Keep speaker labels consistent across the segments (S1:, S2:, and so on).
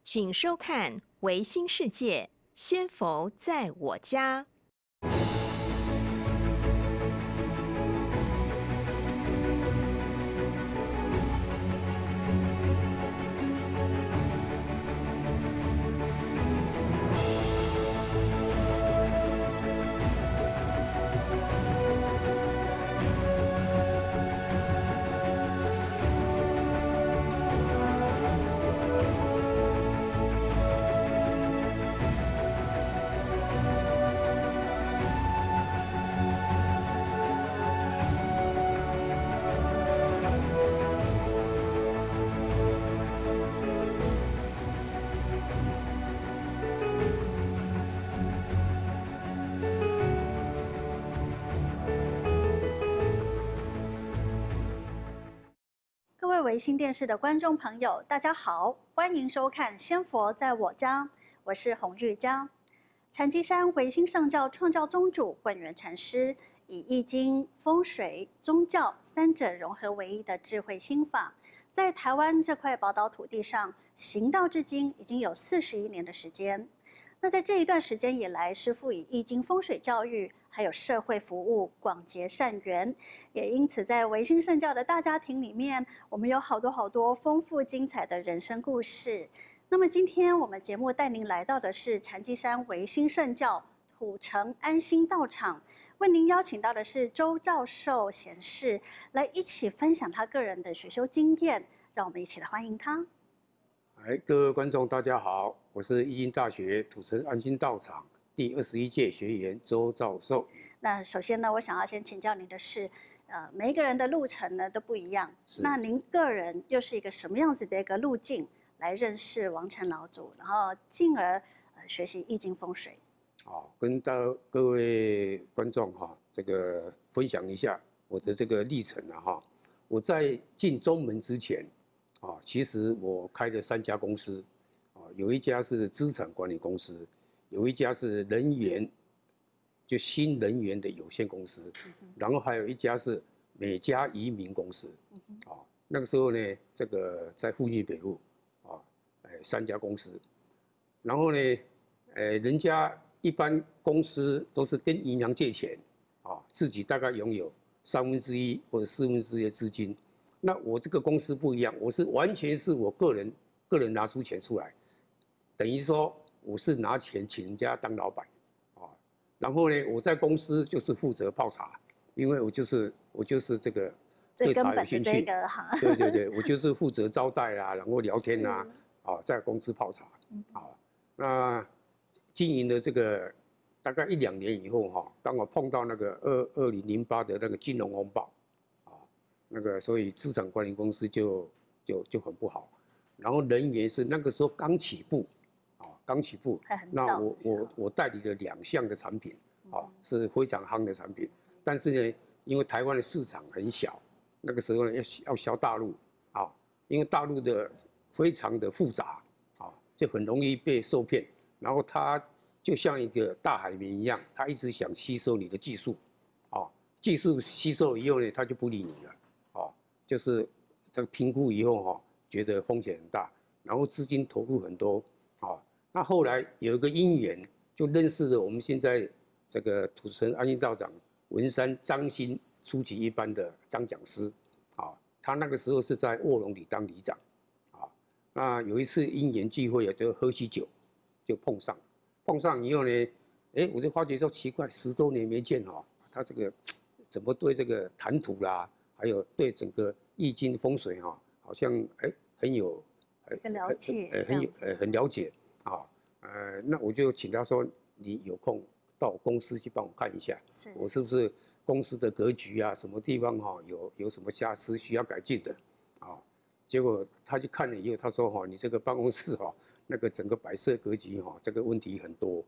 S1: 请收看《维新世界》，仙佛在我家。
S2: 各位维新电视的观众朋友，大家好，欢迎收看《仙佛在我家》，我是洪玉佳。禅机山维新圣教创教宗主慧远禅师以易经、风水、宗教三者融合为一的智慧心法，在台湾这块宝岛土地上行道至今已经有41年的时间。那在这一段时间以来，师父以易经风水教育还有社会服务广结善缘，也因此在维新圣教的大家庭里面，我们有好多丰富精彩的人生故事。那么今天我们节目带您来到的是禅机山维新圣教土城安心道场，为您邀请到的是周兆寿贤士来一起分享他个人的学修经验，让我们一起来欢迎他。
S3: 各位观众大家好，我是义经大学土城安心道场第21届学员周兆寿。
S2: 那首先呢，我想要先请教您的是，每一个人的路程呢都不一样，那您个人又是一个什么样子的一个路径来认识王禅老祖，然后进而学习易经风水？
S3: 好，跟各位观众这个分享一下我的这个历程我在进中门之前其实我开了3家公司有一家是资产管理公司，有一家是人员，就新人员的有限公司，然后还有一家是美家移民公司。那个时候呢，这个在附近北路3家公司，然后呢，人家一般公司都是跟银行借钱自己大概拥有1/3或者1/4的资金。那我这个公司不一样，我是完全是我个人拿出钱出来，等于说我是拿钱请人家当老板然后呢，我在公司就是负责泡茶，因为我就是这个对茶有兴趣，对，我就是负责招待然后聊天在公司泡茶那经营的这个大概1、2年以后刚好碰到那个2008的那个金融风暴那个所以资产管理公司就很不好，然后人员是那个时候刚起步那我代理了2项的产品是非常夯的产品，但是呢，因为台湾的市场很小，那个时候呢要销大陆因为大陆的非常的复杂就很容易被受骗，然后他就像一个大海绵一样，他一直想吸收你的技术技术吸收以后呢，他就不理你了就是这个评估以后觉得风险很大，然后资金投入很多那后来有一个因缘，就认识了我们现在这个土城安心道长文山张新初级一班的张讲师他那个时候是在卧龙里当里长那有一次因缘聚会就喝起酒，就碰上以后呢，我就发觉说奇怪，10多年没见他这个怎么对这个谈吐啦，还有对整个易经风水好像很有
S2: 很了解，
S3: 很了解那我就请他说，你有空到我公司去帮我看一下，我是不是公司的格局什么地方有什么瑕疵需要改进的结果他去看了以后，他说你这个办公室那个整个摆设格局这个问题很多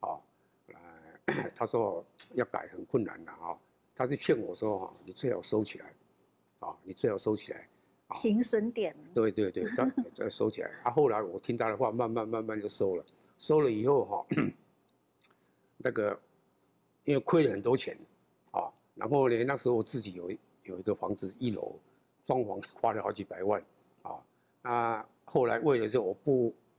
S3: 他说要改很困难的他是劝我说你最好收起来你最好收起来
S2: 停损点。
S3: 对，再收起来后来我听他的话，慢慢就收了以后那个因为亏了很多钱然后呢，那时候我自己有一个房子1楼装潢花了好几百万那后来为了这我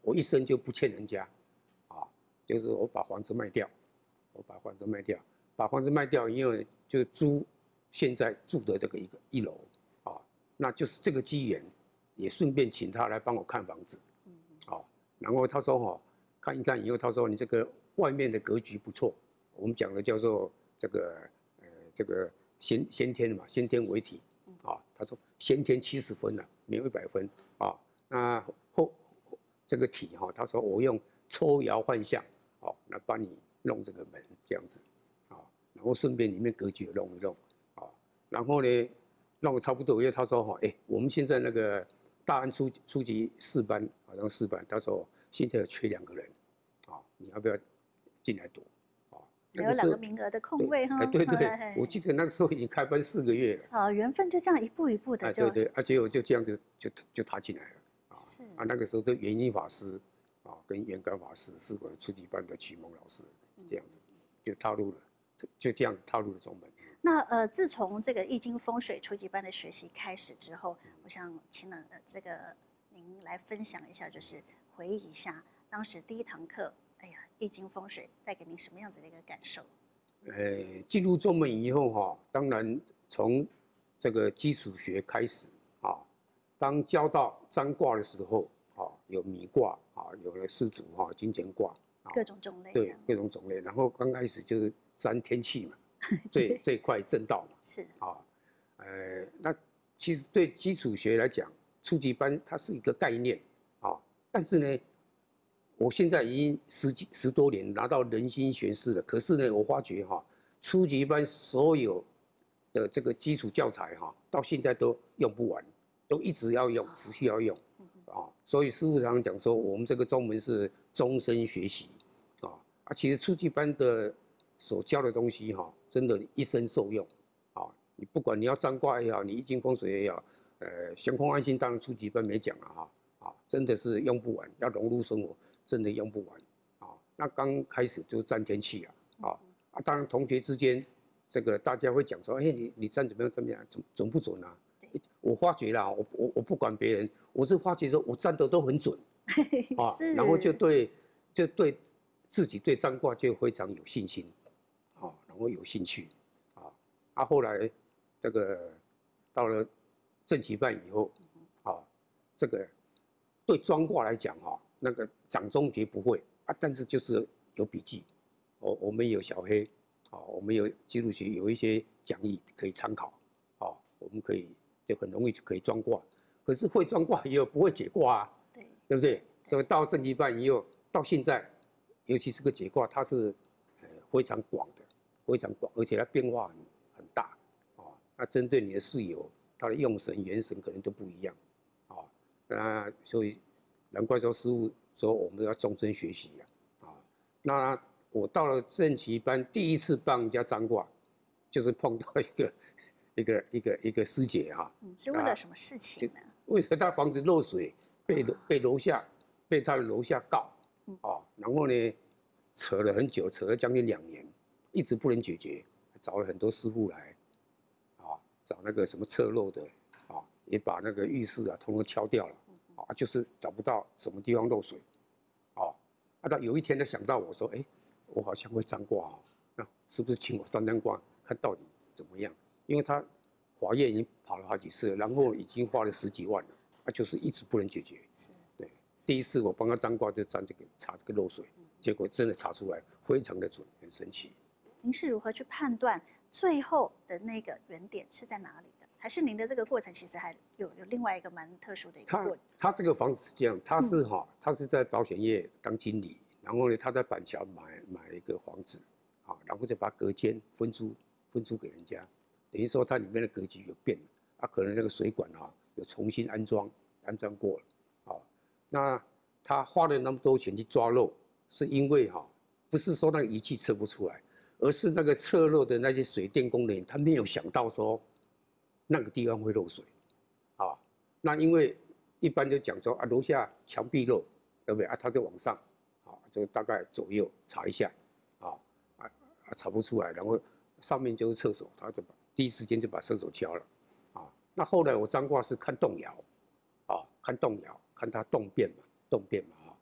S3: 我一生就不欠人家，啊，就是我把房子卖掉，把房子卖掉以后就租现在住的这个一楼，啊，那就是这个机缘，也顺便请他来帮我看房子，啊，然后他说哈，看一看以后，他说你这个外面的格局不错，我们讲的叫做这个先天嘛，先天为体，啊，他说先天70分了，没有100分，啊，那这个体哈，他说我用抽摇换象，哦，来帮你弄这个门这样子，啊，然后顺便里面格局也弄一弄，啊，然后呢弄得差不多，因为他说哈，哎，我们现在那个大安初级4班，好像4班，他说现在有缺2个人，啊，你要不要进来读？啊，
S2: 有2个名额的空位哈。
S3: 对，我记得那个时候已经开班4个月了。
S2: 缘分就这样一步一步的就。
S3: 对，结果就这样就踏进来了。
S2: 是
S3: 那个时候的元音法师啊，跟圆感法师是我初级班的启蒙老师，是这样子，就这样子踏入了中门。
S2: 那自从这个易经风水初级班的学习开始之后，我想请您来分享一下，就是回忆一下当时第一堂课，哎呀，易经风水带给您什么样子的一个感受？
S3: 进入中门以后哈，当然从这个基础学开始啊。当教到占卦的时候，啊，有米卦啊，有了世祖哈、金钱卦，
S2: 各种种类。
S3: 对，各种种类。然后刚开始就是占天气嘛，最快正道嘛。
S2: 是
S3: 啊，那其实对基础学来讲，初级班它是一个概念啊，但是呢，我现在已经10多年拿到人心学士了，可是呢，我发觉哈，初级班所有的这个基础教材哈，到现在都用不完。都一直要用，持续要用，啊，所以师父常常讲说，我们这个中门是终身学习，其实初级班的所教的东西哈，真的一生受用，啊，你不管你要占卦也好，你易经风水也好，悬空安心当然初级班没讲了哈，真的是用不完，要融入生活，真的用不完，啊，那刚开始就占天气当然同学之间，这个大家会讲说，哎，你占怎么样，准不准啊？我发觉啦，我不管别人，我是发觉说我占的都很准，然后就对自己对占卦就非常有信心，然后有兴趣，后来这个到了正级班以后，这个对专卦来讲那个掌中诀不会但是就是有笔记，我们有小黑，我们有记录学有一些讲义可以参考，我们可以。就很容易就可以专卦，可是会专卦也有不会解卦对不对？所以到正级班以后，到现在，尤其是个解卦，它是非常广的，非常广，而且它变化很大那针对你的事由，它的用神元神可能都不一样那所以难怪说师父说我们要终身学习那我到了正级班，第一次帮人家占卦，就是碰到一个师姐
S2: 是为了什么事情呢？
S3: 为了她房子漏水，被她的楼下告，然后呢，扯了很久，扯了将近2年，一直不能解决，找了很多师傅来，找那个什么测漏的，也把那个浴室统统敲掉了，就是找不到什么地方漏水，到有一天他想到我说，哎，我好像会占卦那是不是请我占卦，看到底怎么样？因为他法院已经跑了好几次了，然后已经花了10几万了，就是一直不能解决。对，第一次我帮他占卦就占查这个漏水，结果真的查出来，非常的准，很神奇。
S2: 您是如何去判断最后的那个原点是在哪里的？还是您的这个过程其实还有另外一个蛮特殊的一个过程？
S3: 他这个房子是这样，他是在保险业当经理，然后呢他在板桥买了一个房子，然后就把隔间分租给人家。等于说它里面的格局有变了，可能那个水管有重新安装过了，那他花了那么多钱去抓漏，是因为不是说那个仪器测不出来，而是那个测漏的那些水电工人他没有想到说那个地方会漏水，那因为一般就讲说楼下墙壁漏，对不对他就往上，就大概左右查一下，查不出来，然后上面就是厕所，他就第一时间就把厕所敲了，那后来我占卦是看动摇，看动摇，看它动变嘛，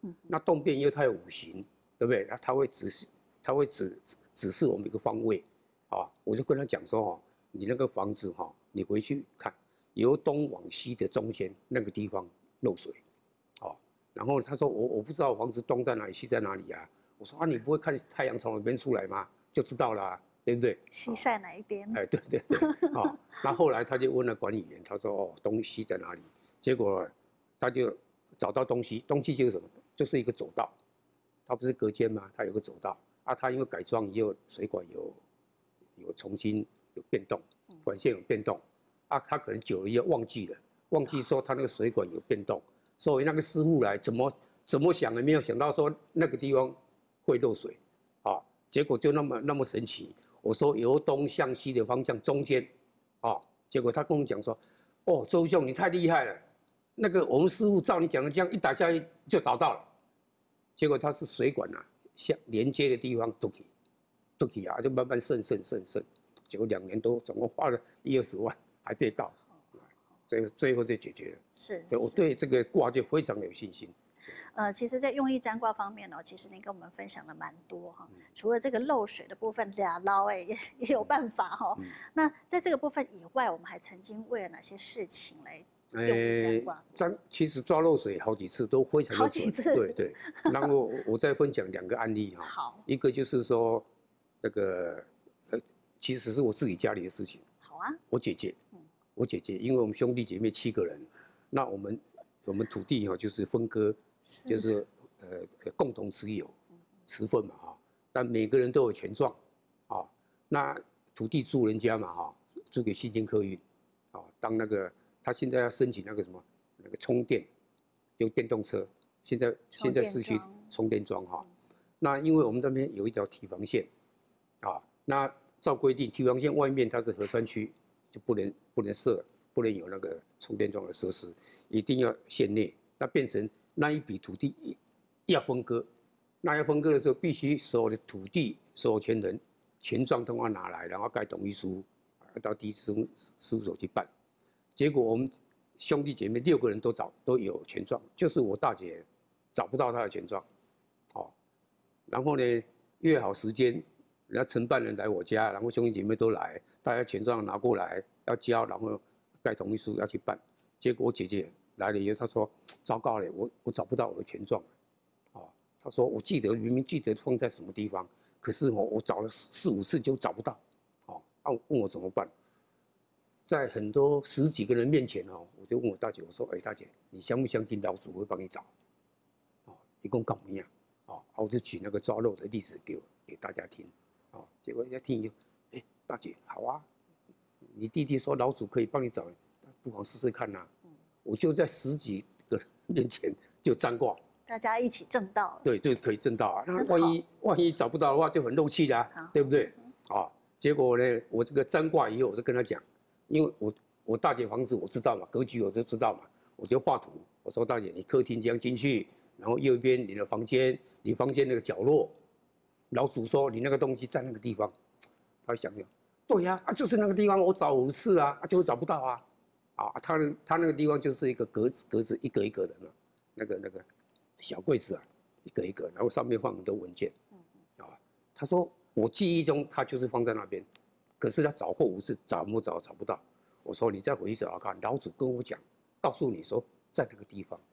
S3: 那动变因为它有五行，对不对？那它会指示我们一个方位，啊，我就跟他讲说，哦，你那个房子哈，你回去看，由东往西的中间那个地方漏水，哦，然后他说我不知道房子东在哪里，西在哪里啊？我说啊，你不会看太阳从哪边出来吗？就知道啦，对不对？
S2: 西晒哪一边？
S3: 哎，对对对，啊，那后来他就问了管理员，他说哦，东西在哪里？结果他就找到东西，东西就是什么？就是一个走道，它不是隔间吗？它有个走道啊，它因为改装以后水管有重新有变动，管线有变动啊，他可能久了以后忘记了，忘记说他那个水管有变动，所以那个师傅来怎么想也没有想到说那个地方会漏水，啊，结果就那么神奇。我说由东向西的方向中间，啊，结果他跟我讲说，哦，周兄你太厉害了，那个我们师傅照你讲的这样一打下去就找到了，结果它是水管啊，像连接的地方都起啊，就慢慢渗，结果2年多，总共花了10-20万，还被告，最后就解决了。
S2: 是，
S3: 所以我对这个卦就非常有信心。
S2: 其实，在用意占卦方面呢，其实您跟我们分享的蛮多哈。除了这个漏水的部分，俩捞也有办法哈。那在这个部分以外，我们还曾经为了哪些事情来用意占卦？
S3: 其实抓漏水好几次都非常的准，
S2: 好几次。
S3: 对。然后我再分享2个案例哈。
S2: 好。
S3: 一个就是说，这个其实是我自己家里的事情。
S2: 好啊。
S3: 我姐姐，因为我们兄弟姐妹7个人，那我们土地哈就是分割。就是共同持有持份嘛哈，但每个人都有权状啊。那土地租人家嘛哈，租给新兴客运啊，当那个他现在要申请那个什么那个充电，用电动车，现在市区充电桩哈。那因为我们这边有一条体防线啊，那照规定体防线外面它是河川区，就不能有那个充电桩的设施，一定要县内，那变成。那一笔土地要分割，那要分割的时候，必须所有的土地所有权人权状通通拿来，然后盖同意书，到地质事务所去办。结果我们兄弟姐妹6个人都有权状，就是我大姐找不到她的权状，哦，然后呢约好时间，人家承办人来我家，然后兄弟姐妹都来，大家权状拿过来要交，然后盖同意书要去办。结果我姐姐。来了以后，他说：“糟糕了，我找不到我的权状，啊，他说我明明记得放在什么地方，可是我找了4-5次就找不到，哦，问我怎么办？在很多10几个人面前哦，我就问我大姐，我说：哎，大姐，你相不相信老祖会帮你找？哦，一共搞么样？哦，我就举那个抓漏的例子给大家听，哦，结果人家听就，哎，大姐好啊，你弟弟说老祖可以帮你找，不妨试试看呐。”我就在10几个人面前就占卦，
S2: 大家一起挣到了，
S3: 对，就可以挣到啊。那万一找不到的话，就很漏气啦，对不对？啊，结果呢，我这个占卦以后，我就跟他讲，因为我大姐房子我知道嘛，格局我就知道嘛，我就画图，我说大姐，你客厅这样进去，然后右边你的房间，你房间那个角落，老祖说你那个东西在那个地方，他想想，对呀，啊就是那个地方，我找5次啊，就找不到啊。啊，他那个地方就是一个格子一格一格的嘛，那个小柜子啊，一格一格，然后上面放很多文件，啊，他说我记忆中他就是放在那边，可是他找过5次，找不到。我说你再回去找看，老祖跟我讲，告诉你说在那个地方。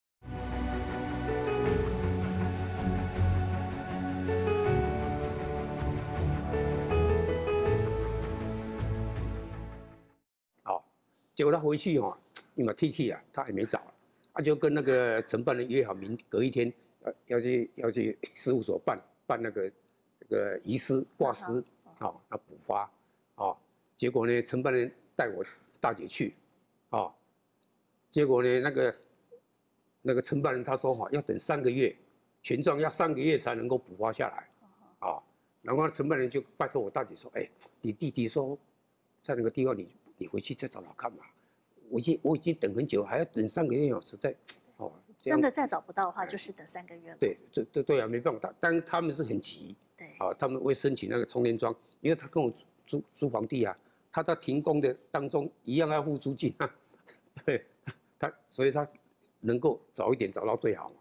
S3: 结果他回去哈，因为 T 啊，他也没找，他就跟那个承办人约好隔一天要去事务所办那个这个遗失挂失，好，要补发，啊，结果呢，承办人带我大姐去，啊，结果呢，那个承办人他说哈，要等3个月，权状要3个月才能够补发下来，啊，然后承办人就拜托我大姐说，哎，你弟弟说在那个地方你回去再找找看嘛，我已经等很久，还要等3个月哦，实在，哦，
S2: 真的再找不到的话，就是等3个月了。
S3: 对啊，没办法，但他们是很急，
S2: 对，
S3: 啊，他们会申请那个充电桩，因为他跟我租房地啊，他在停工的当中一样要付租金啊，对，所以他能够早一点找到最好嘛，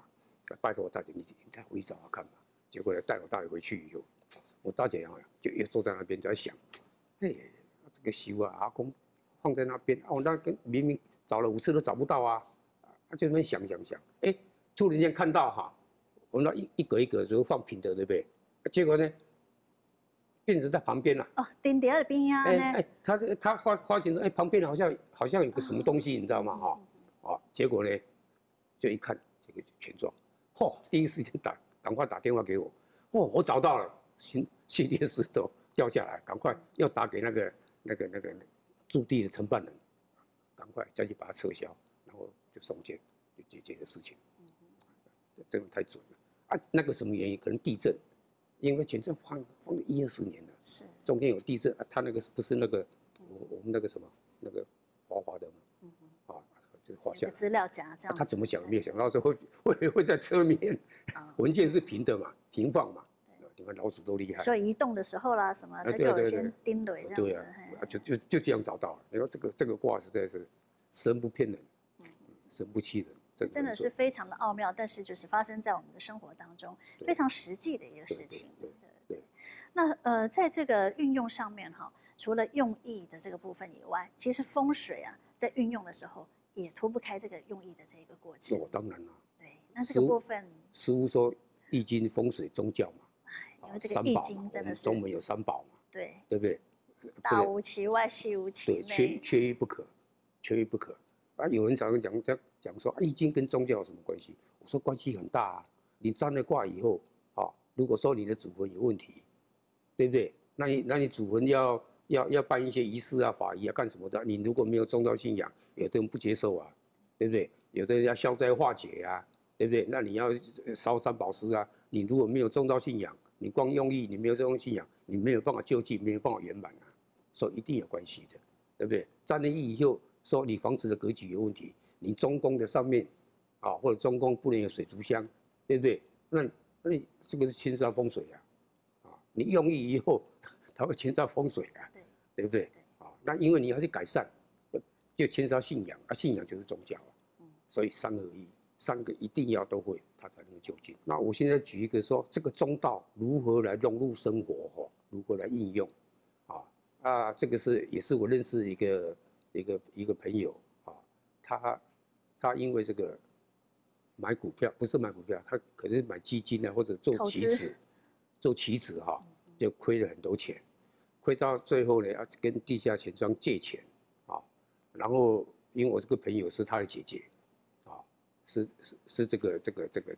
S3: 拜托我大姐，你再回去找他看吧。结果呢，带我大姐回去以后，我大姐就又坐在那边就在想，哎，这个修啊，阿公放在那边，哦，那个明明找了5次都找不到啊，就那边想，哎，突然间看到我们那一格一格就放平的，对不对？结果呢，变成在旁边了。
S2: 哦，顶在边啊呢。
S3: 他发现说，哎，旁边好像有个什么东西，你知道吗？结果呢，就一看这个权状，第一时间赶快打电话给我，我找到了，心裂石头掉下来，赶快要打给那个驻地的承办人，赶快再去把它撤销，然后就送件，就解决的事情。这个太准了啊！那个什么原因？可能地震，因为权状放了10-20年了，
S2: 是
S3: 中间有地震啊，他那个不是那个我们那个什么那个滑的嘛，就滑下来。
S2: 资料夹这样。
S3: 他怎么想没有想到说会在侧面，文件是平的嘛，平放嘛。你看老鼠都厉害。
S2: 所以移动的时候啦，什么他就有先盯雷这样子。
S3: 对啊，就这样找到了。你说这个卦实在是神不骗人，神不欺人。
S2: 真的是非常的奥妙，但是就是发生在我们的生活当中，非常实际的一个事情。
S3: 对。
S2: 那在这个运用上面除了用意的这个部分以外，其实风水啊，在运用的时候也脱不开这个用意的这个过程。
S3: 当然了。
S2: 对，那这个部分，
S3: 师傅说《易经》风水宗教嘛，
S2: 因为这个《易经》真的是
S3: 中门有3宝嘛，
S2: 对
S3: 不对？
S2: 大无其外，细无其内，
S3: 缺一不可，缺一不可。有人常常讲说，《易经》跟宗教有什么关系？我说关系很大啊。你占了卦以后，如果说你的祖坟有问题，对不对？那你祖坟要办一些仪式啊、法仪啊，干什么的？你如果没有宗教信仰，有的人不接受啊，对不对？有的人要消灾化解啊，对不对？那你要烧3宝石啊，你如果没有宗教信仰，你光用意，你没有这种信仰，你没有办法救济，没有办法圆满啊，所以一定有关系的，对不对？占了易以后，说你房子的格局有问题，你中宫的上面或者中宫不能有水族箱，对不对？那你这个是侵犯风水啊，你用意以后，它会侵犯风水啊，对不对？那因为你要去改善，就牵涉到信仰啊，信仰就是宗教所以3合一，3个一定要都会，它才能就近。那我现在举一个说，这个中道如何来融入生活如何来应用这个也是我认识一个朋友他因为这个买股票，不是买股票，他可能买基金或者做期指就亏了很多钱，亏到最后呢要跟地下钱庄借钱然后因为我这个朋友是他的姐姐是这个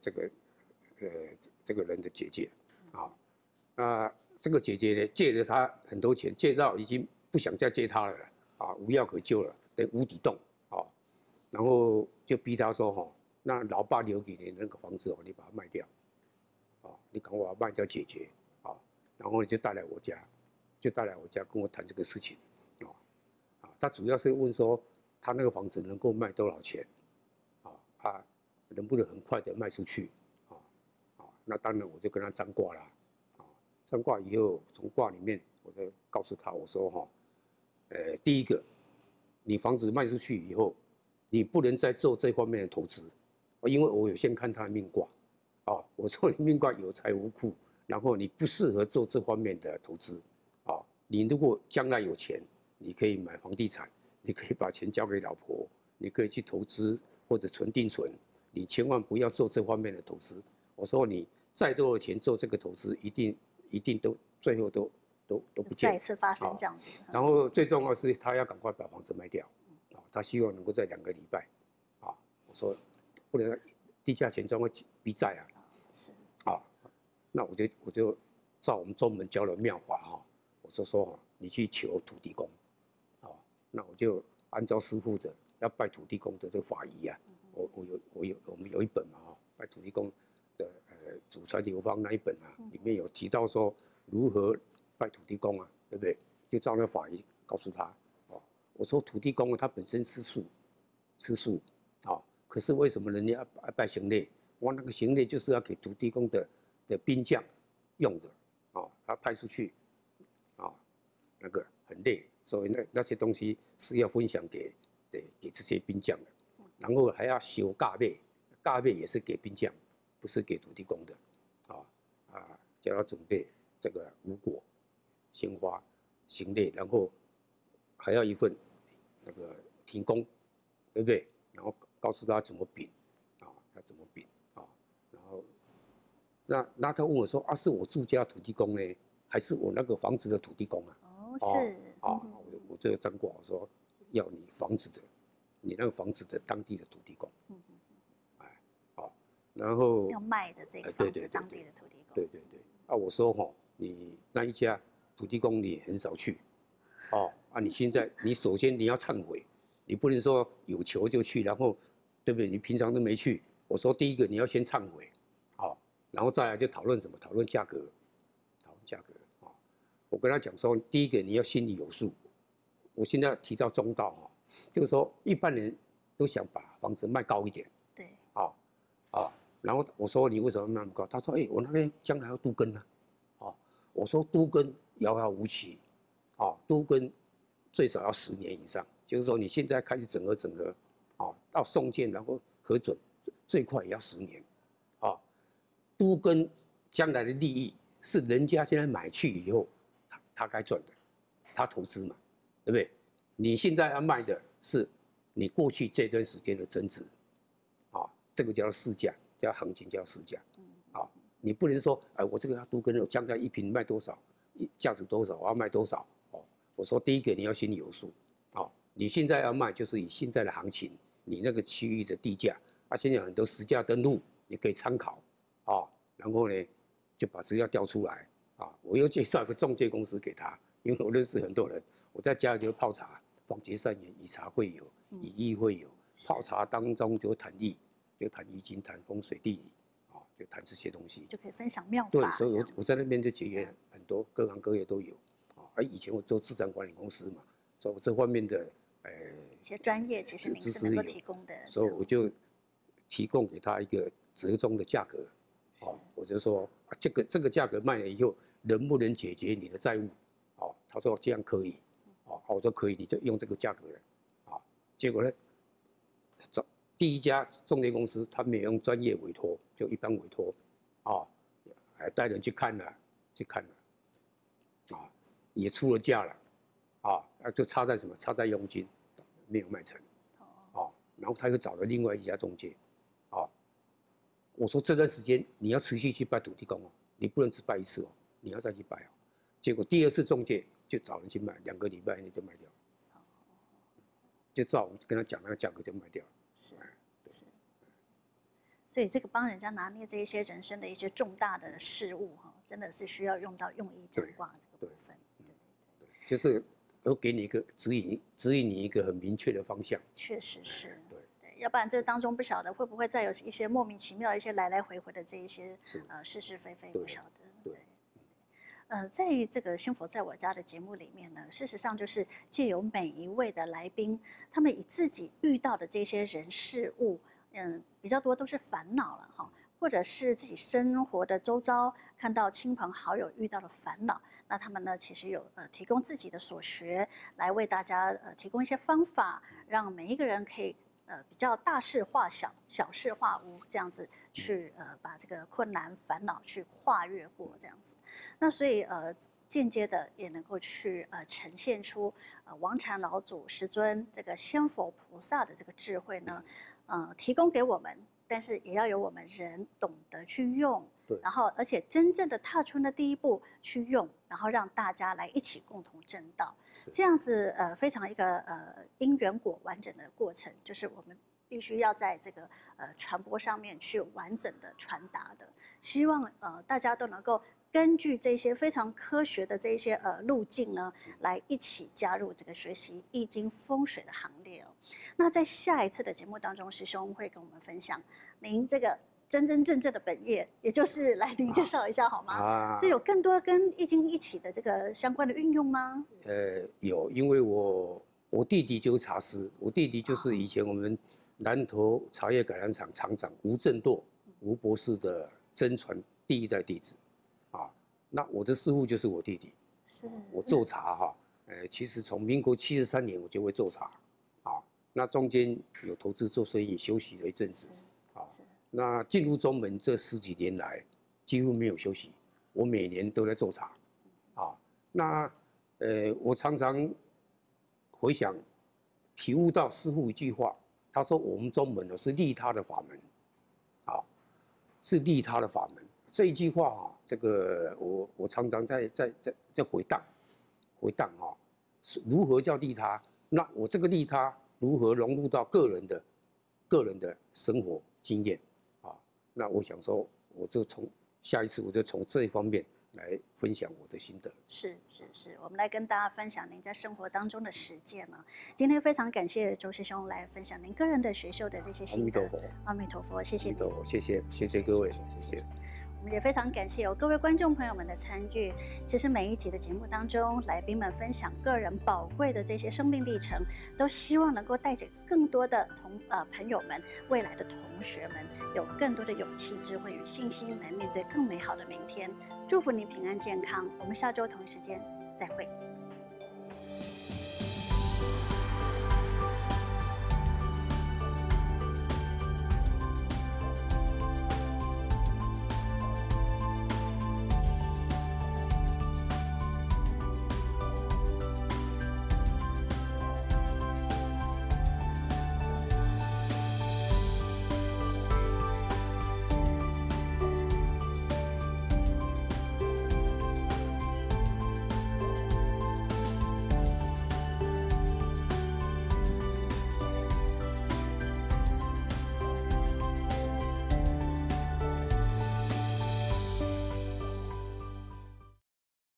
S3: 人的姐姐这个姐姐呢借了他很多钱，借到已经不想再借他了无药可救了，等无底洞然后就逼他说那老爸留给你那个房子你把它卖掉你赶快把它卖掉解决然后你就带来我家，跟我谈这个事情他主要是问说他那个房子能够卖多少钱能不能很快的卖出去那当然我就跟他占卦啦占卦以后，从卦里面我就告诉他，我说第一个，你房子卖出去以后，你不能再做这方面的投资，因为我有先看他的命卦我说你命卦有财无库，然后你不适合做这方面的投资你如果将来有钱，你可以买房地产，你可以把钱交给老婆，你可以去投资或者存定存，你千万不要做这方面的投资。我说你再多的钱做这个投资，一定都最后都不见。
S2: 再一次发生这样子。
S3: 然后最重要是他要赶快把房子卖掉他希望能够在2个礼拜我说不能地价钱庄会逼债
S2: 是
S3: 那我就照我们中门教的妙法我就说你去求土地公那我就按照师父的要拜土地公的这个法仪我们有一本嘛拜土地公的祖传流芳那一本里面有提到说如何拜土地公对不对？就照那个法仪告诉他我说土地公他本身吃素可是为什么人家要拜行类？我那个行类就是要给土地公的兵将用的他派出去那个很累，所以那些东西是要分享给这些兵将的，然后还要修尬背也是给兵将不是给土地公的，叫他准备这个五果、鲜花、行类，然后还要一份那个提供，对不对？然后告诉他怎么饼，要怎么饼然后那他问我说是我住家土地公呢，还是我那个房子的土地公啊？
S2: 是
S3: 我就张过我说要你房子的，你那个房子的当地的土地公，然后
S2: 要卖的这个房子当地的土地公，
S3: 对，我说你那一家土地公你很少去，你现在你首先你要忏悔，你不能说有求就去，然后对不对？你平常都没去，我说第一个你要先忏悔，然后再来就讨论什么？讨论价格，我跟他讲说，第一个你要心里有数。我现在提到中道就是说一般人都想把房子卖高一点，
S2: 对，
S3: 然后我说你为什么卖那么高？他说我那边将来要都更呢，我说都更遥遥无期，都更最少要10年以上，就是说你现在开始整合，到送件然后核准，最快也要10年，都更将来的利益是人家现在买去以后，他该赚的，他投资嘛，对不对？你现在要卖的是你过去这段时间的增值，这个叫市价，叫行情，叫市价，你不能说，我这个要都更，我将来一瓶卖多少，价值多少，我要卖多少，我说第一个你要心里有数，你现在要卖就是以现在的行情，你那个区域的地价，现在有很多实价登录，你可以参考，然后呢就把资料调出来，我又介绍一个中介公司给他，因为我认识很多人，我在家里就泡茶，广结善缘，以茶会友，以义会友，泡茶当中就谈义，就谈易经，谈风水地理，就谈这些东西，
S2: 就可以分享妙法。
S3: 对，所以我在那边就结缘很多，各行各业都有，以前我做资产管理公司嘛，所以我这方面的
S2: 一些专业其实您是能够提供的，
S3: 所以我就提供给他一个折中的价格，我就说这个价格卖了以后，能不能解决你的债务？他说这样可以，我说可以，你就用这个价格了，结果呢，第一家中介公司他没有用专业委托，就一般委托，还带人去看了，也出了价了，就差在什么？差在佣金没有卖成，然后他又找了另外一家中介，我说这段时间你要持续去拜土地公你不能只拜一次你要再去拜结果第2次中介就找人去卖，2个礼拜内就卖掉了，就照我跟他讲那个价格就卖掉了。
S2: 是。所以这个帮人家拿捏这一些人生的一些重大的事物真的是需要用到用意占卦这个部分。
S3: 对，就是要给你一个指引你一个很明确的方向。
S2: 确实是。对，要不然这当中不晓得会不会再有一些莫名其妙的一些来来回回的这一些是是非非，不晓得。对。在这个仙佛在我家的节目里面呢，事实上就是借由每一位的来宾，他们以自己遇到的这些人事物，比较多都是烦恼了或者是自己生活的周遭看到亲朋好友遇到的烦恼，那他们呢其实有提供自己的所学来为大家提供一些方法，让每一个人可以比较大事化小，小事化无，这样子去把这个困难烦恼去跨越过这样子。那所以间接的也能够去呈现出王禅老祖师尊这个仙佛菩萨的这个智慧呢，提供给我们，但是也要有我们人懂得去用，然后而且真正的踏出那第一步去用，然后让大家来一起共同证道，这样子非常一个因缘果完整的过程，就是我们必须要在这个传播上面去完整的传达的。希望大家都能够根据这些非常科学的这些路径呢，来一起加入这个学习易经风水的行列那在下一次的节目当中，师兄会跟我们分享您这个真真正正的本业，也就是来您介绍一下好吗？这有更多跟易经一起的这个相关的运用吗？
S3: 有，因为我弟弟就是茶师，我弟弟就是以前我们南投茶叶改良厂厂长吴正舵吴博士的真传第1代弟子那我的师父就是我弟弟，
S2: 是
S3: 我做茶其实从民国73年我就会做茶那中间有投资做生意，休息了一阵子那进入中门这10几年来，几乎没有休息，我每年都在做茶，啊，那我常常回想，体悟到师父一句话，他说我们中门呢是利他的法门，啊，是利他的法门。这一句话啊，这个我常常在回荡啊，是如何叫利他？那我这个利他如何融入到个人的生活经验啊？那我想说，我就从下一次我就从这一方面来分享我的心得。
S2: 是，我们来跟大家分享您在生活当中的实践呢。今天非常感谢周师兄来分享您个人的学修的这些心得。阿弥陀佛，谢谢你。
S3: 谢谢各位，谢谢。
S2: 我们也非常感谢有各位观众朋友们的参与。其实每一集的节目当中，来宾们分享个人宝贵的这些生命历程，都希望能够带给更多的朋友们、未来的同学们，有更多的勇气、智慧与信心，来面对更美好的明天。祝福您平安健康。我们下周同一时间再会。